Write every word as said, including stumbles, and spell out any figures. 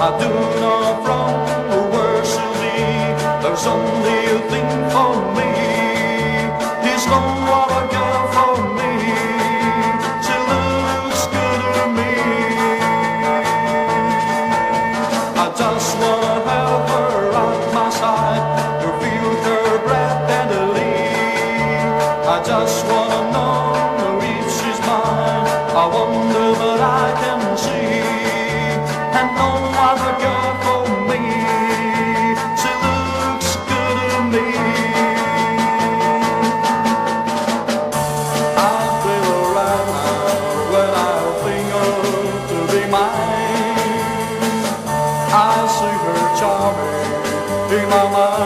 do not from the worst of me. There's only a thing for me. There's no other girl for me. She looks good to me. I just wanna have her at my side, to feel her breath tenderly. I just wanna know if she's mine. I wonder but I can see, and no other girl for me. She looks good to me. I feel right now when I think her to be mine. I see her charming in my mind.